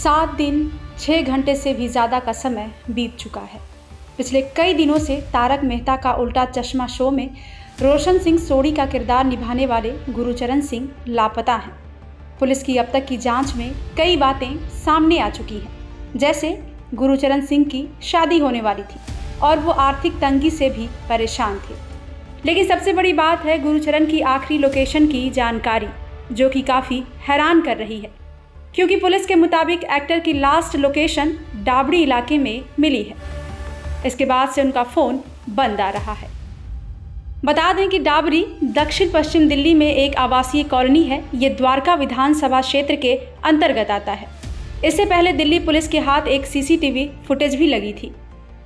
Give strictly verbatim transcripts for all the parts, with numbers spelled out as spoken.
सात दिन छः घंटे से भी ज़्यादा का समय बीत चुका है। पिछले कई दिनों से तारक मेहता का उल्टा चश्मा शो में रोशन सिंह सोढ़ी का किरदार निभाने वाले गुरुचरण सिंह लापता हैं। पुलिस की अब तक की जांच में कई बातें सामने आ चुकी हैं, जैसे गुरुचरण सिंह की शादी होने वाली थी और वो आर्थिक तंगी से भी परेशान थे। लेकिन सबसे बड़ी बात है गुरुचरण की आखिरी लोकेशन की जानकारी, जो कि काफ़ी हैरान कर रही है, क्योंकि पुलिस के मुताबिक एक्टर की लास्ट लोकेशन डाबड़ी इलाके में मिली है। इसके बाद से उनका फ़ोन बंद आ रहा है। बता दें कि डाबरी दक्षिण पश्चिम दिल्ली में एक आवासीय कॉलोनी है। ये द्वारका विधानसभा क्षेत्र के अंतर्गत आता है। इससे पहले दिल्ली पुलिस के हाथ एक सीसीटीवी फुटेज भी लगी थी।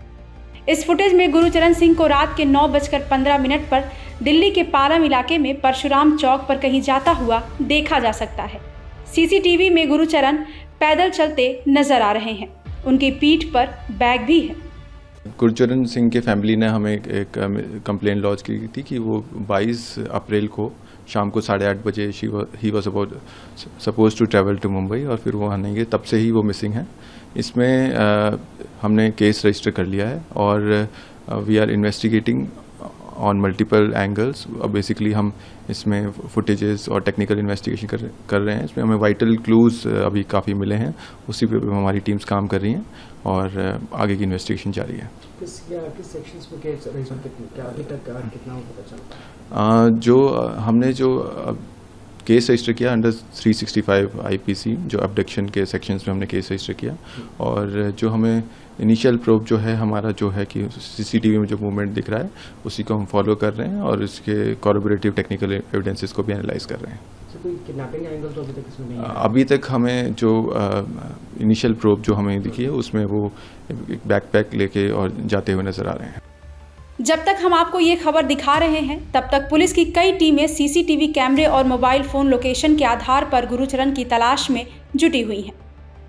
इस फुटेज में गुरुचरण सिंह को रात के नौ बजकर पंद्रह मिनट पर दिल्ली के पालम इलाके में परशुराम चौक पर कहीं जाता हुआ देखा जा सकता है। सीसीटीवी में गुरुचरण पैदल चलते नजर आ रहे हैं। उनकी पीठ पर बैग भी है। गुरुचरण सिंह के फैमिली ने हमें एक, एक कंप्लेन लॉन्च की थी कि वो बाईस अप्रैल को शाम को साढ़े आठ बजे ही was suppose to travel to Mumbai और फिर वो नहीं गए। तब से ही वो मिसिंग है। इसमें आ, हमने केस रजिस्टर कर लिया है और we are investigating on multiple angles. Basically हम इसमें फुटेजेस और टेक्निकल इन्वेस्टिगेशन कर कर रहे हैं। इसमें हमें वाइटल क्लूज अभी काफ़ी मिले हैं, उसी पे हमारी टीम्स काम कर रही हैं और आगे की इन्वेस्टिगेशन जारी है। किस किस सेक्शंस में केस रजिस्टर अभी तक कितना पता चला? जो हमने जो केस रजिस्टर किया under three sixty five IPC, जो अबडक्शन के सेक्शंस में हमने केस रजिस्टर किया और जो हमें इनिशियल प्रोब जो है हमारा जो है कि सीसीटीवी में जो मूवमेंट दिख रहा है उसी को हम फॉलो कर रहे हैं और इसके कॉरबोरेटिव टेक्निकल एविडेंसेस को भी एनालाइज कर रहे हैं। तो कोई किडनैपिंग एंगल तो अभी तक इसमें नहीं है? अभी तक हमें जो इनिशियल प्रोब जो हमें दिखी है उसमें वो एक बैकपैक लेके और जाते हुए नजर आ रहे हैं। जब तक हम आपको ये खबर दिखा रहे हैं तब तक पुलिस की कई टीमें सीसीटीवी कैमरे और मोबाइल फोन लोकेशन के आधार पर गुरुचरण की तलाश में जुटी हुई हैं।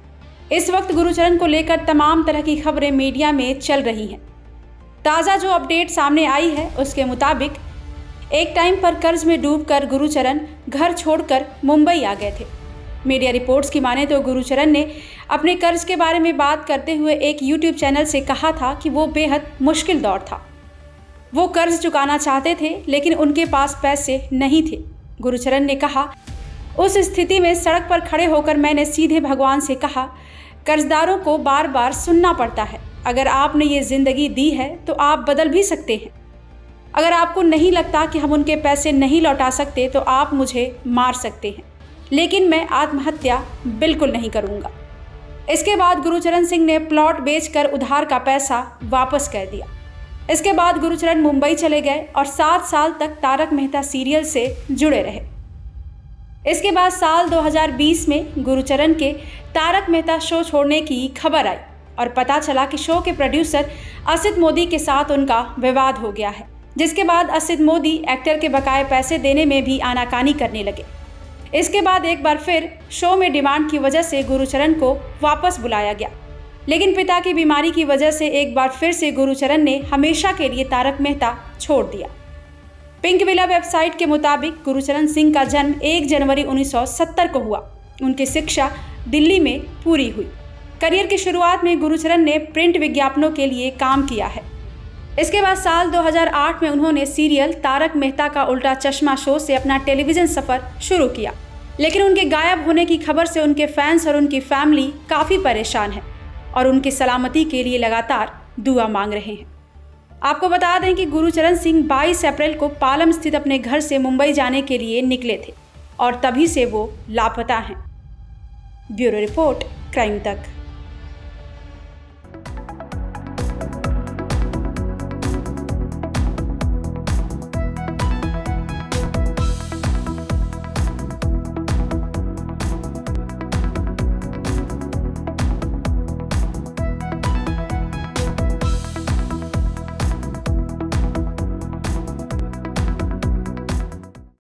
इस वक्त गुरुचरण को लेकर तमाम तरह की खबरें मीडिया में चल रही हैं। ताज़ा जो अपडेट सामने आई है उसके मुताबिक एक टाइम पर कर्ज में डूबकर गुरुचरण घर छोड़कर मुंबई आ गए थे। मीडिया रिपोर्ट्स की माने तो गुरुचरण ने अपने कर्ज के बारे में बात करते हुए एक यूट्यूब चैनल से कहा था कि वो बेहद मुश्किल दौर था। वो कर्ज चुकाना चाहते थे लेकिन उनके पास पैसे नहीं थे। गुरुचरण ने कहा, उस स्थिति में सड़क पर खड़े होकर मैंने सीधे भगवान से कहा, कर्जदारों को बार बार सुनना पड़ता है। अगर आपने ये ज़िंदगी दी है तो आप बदल भी सकते हैं। अगर आपको नहीं लगता कि हम उनके पैसे नहीं लौटा सकते तो आप मुझे मार सकते हैं, लेकिन मैं आत्महत्या बिल्कुल नहीं करूँगा। इसके बाद गुरुचरण सिंह ने प्लॉट बेचकर उधार का पैसा वापस कर दिया। इसके बाद गुरुचरण मुंबई चले गए और सात साल तक तारक मेहता सीरियल से जुड़े रहे। इसके बाद साल दो हज़ार बीस में गुरुचरण के तारक मेहता शो छोड़ने की खबर आई और पता चला कि शो के प्रोड्यूसर असित मोदी के साथ उनका विवाद हो गया है, जिसके बाद असित मोदी एक्टर के बकाए पैसे देने में भी आनाकानी करने लगे। इसके बाद एक बार फिर शो में डिमांड की वजह से गुरुचरण को वापस बुलाया गया, लेकिन पिता की बीमारी की वजह से एक बार फिर से गुरुचरण ने हमेशा के लिए तारक मेहता छोड़ दिया। पिंक विला वेबसाइट के मुताबिक गुरुचरण सिंह का जन्म एक जनवरी उन्नीस सौ सत्तर को हुआ। उनकी शिक्षा दिल्ली में पूरी हुई। करियर की शुरुआत में गुरुचरण ने प्रिंट विज्ञापनों के लिए काम किया है। इसके बाद साल दो हज़ार आठ में उन्होंने सीरियल तारक मेहता का उल्टा चश्मा शो से अपना टेलीविज़न सफ़र शुरू किया, लेकिन उनके गायब होने की खबर से उनके फैंस और उनकी फैमिली काफ़ी परेशान है और उनकी सलामती के लिए लगातार दुआ मांग रहे हैं। आपको बता दें कि गुरुचरण सिंह बाईस अप्रैल को पालम स्थित अपने घर से मुंबई जाने के लिए निकले थे और तभी से वो लापता हैं। ब्यूरो रिपोर्ट, क्राइम तक।